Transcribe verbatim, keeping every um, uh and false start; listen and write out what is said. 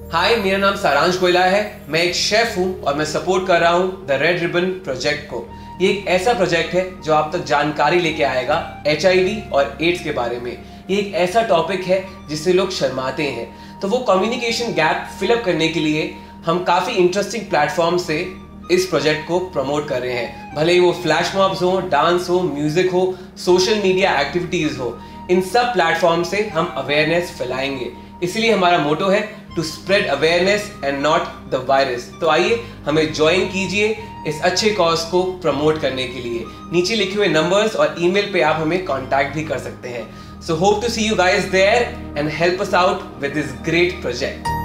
हाय, मेरा नाम सारांश गोयला है। मैं एक शेफ हूँ और मैं सपोर्ट कर रहा हूँ द रेड रिबन प्रोजेक्ट को। ये एक ऐसा प्रोजेक्ट है जो आप तक जानकारी लेके आएगा एच आई वी और एड्स के बारे में। ये एक ऐसा टॉपिक है जिससे लोग शर्माते हैं, तो वो कम्युनिकेशन गैप फिलअप करने के लिए हम काफ़ी इंटरेस्टिंग प्लेटफॉर्म से इस प्रोजेक्ट को प्रमोट कर रहे हैं। भले ही वो फ्लैश मॉब्स हो, डांस हो, म्यूजिक हो, सोशल मीडिया एक्टिविटीज हो, इन सब प्लेटफॉर्म से हम अवेयरनेस फैलाएंगे। इसलिए हमारा मोटो है to spread awareness and not the virus. तो आइए हमें ज्वाइन कीजिए इस अच्छे कॉज को प्रमोट करने के लिए। नीचे लिखे हुए नंबर्स और ईमेल पे आप हमें कांटेक्ट भी कर सकते हैं। So hope to see you guys there and help us out with this great project.